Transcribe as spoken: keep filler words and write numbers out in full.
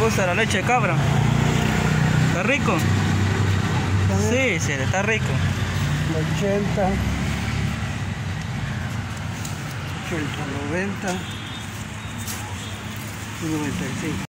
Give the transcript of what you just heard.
gusta la leche de cabra? ¿Está rico? Sí, sí, está rico. ochenta, ochenta, noventa y noventa y cinco.